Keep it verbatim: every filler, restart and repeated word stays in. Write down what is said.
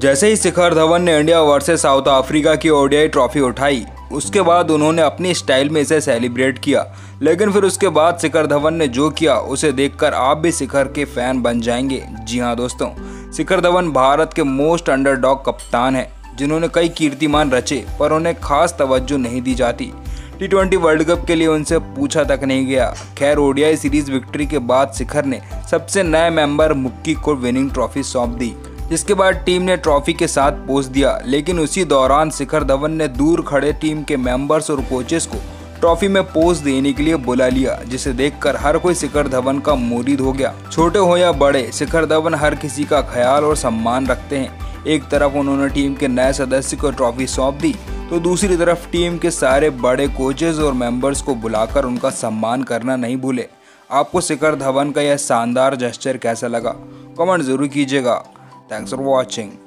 जैसे ही शिखर धवन ने India versus South Africa की ओडीआई ट्रॉफी उठाई, उसके बाद उन्होंने अपनी स्टाइल में इसे सेलिब्रेट किया। लेकिन फिर उसके बाद शिखर धवन ने जो किया उसे देखकर आप भी शिखर के फैन बन जाएंगे। जी हाँ दोस्तों, शिखर धवन भारत के मोस्ट अंडरडॉग कप्तान हैं, जिन्होंने कई कीर्तिमान रचे पर उन्हें खास तवज्जो नहीं दी जाती। टी ट्वेंटी वर्ल्ड कप के लिए उनसे पूछा तक नहीं गया। खैर, ओडीआई सीरीज विक्ट्री के बाद शिखर ने सबसे नए मेंबर मुक्की को विनिंग ट्रॉफी सौंप दी, जिसके बाद टीम ने ट्रॉफी के साथ पोज दिया। लेकिन उसी दौरान शिखर धवन ने दूर खड़े टीम के मेंबर्स और कोचेस को ट्रॉफी में पोज देने के लिए बुला लिया, जिसे देखकर हर कोई शिखर धवन का मुरीद हो गया। छोटे हो या बड़े, शिखर धवन हर किसी का ख्याल और सम्मान रखते हैं। एक तरफ उन्होंने टीम के नए सदस्य को ट्रॉफी सौंप दी, तो दूसरी तरफ टीम के सारे बड़े कोचेस और मेंबर्स को बुलाकर उनका सम्मान करना नहीं भूले। आपको शिखर धवन का यह शानदार जेस्चर कैसा लगा? कमेंट जरूर कीजिएगा। Thanks for watching.